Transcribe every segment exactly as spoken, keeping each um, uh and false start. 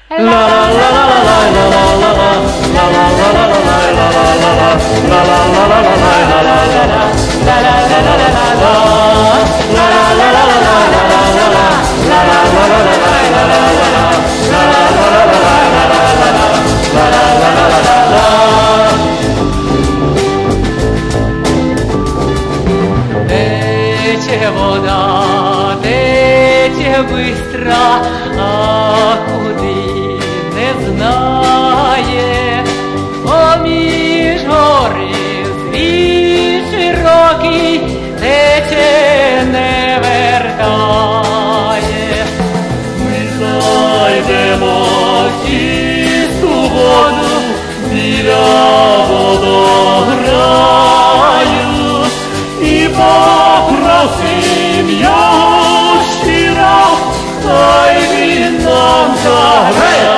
Тече вода, тече бистра, а куди не знає. Поміж гори світ широкий, тече не вертає. Ми знайдемо чисту воду біля водограю і попросим його щиро, хай він нам заграє.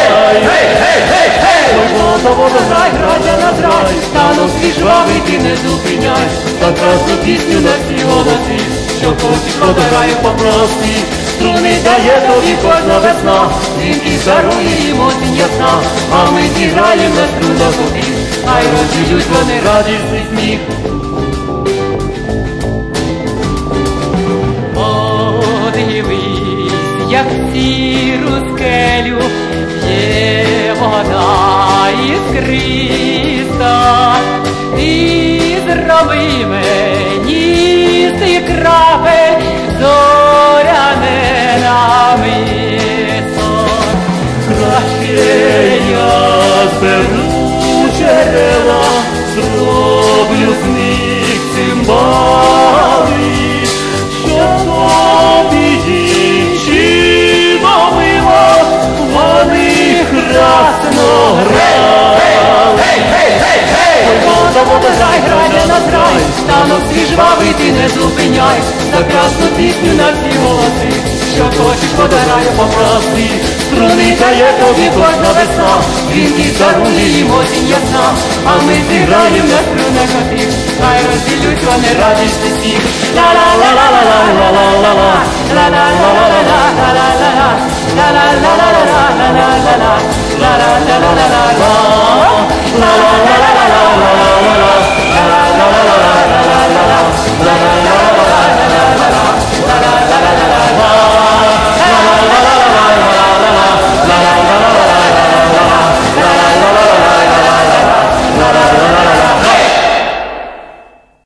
Ой, вода, водограй, грайся на зрай, стану свій жвавий, ти не зупиняй, за красну пісню на всі голоси, що хочеш водограю попроси. Струни дає тобі кожна весна, він і дарує їм осінь ясна, а ми зіграєм на струнах обід, хай розвіють вони радісний сміх. Подивись, як сіру скелю п'є вода іскриста, і зроби мені з тих крапель зоряне намисто. Краще я зберу джерела, зроблю з них цимбали, що тобі дівчино мила, вони красно грали. Ой, вода, водограй, грайся на зрай, станок свій жвавий, ти не зупиняй, за красну пісню на всі голоси, що хочеш водограю попроси. Струни дає тобі кожна весна, він і дарує їм осінь ясна, а ми зіграєм на струнах отих, хай розділють вони радість усіх. Ла-ла-ла-ла-ла-ла-ла-ла-ла, ла-ла-ла-ла-ла-ла-ла-ла, ла-ла-ла-ла-ла-ла-ла-ла, ла-ла-ла-ла-ла-ла.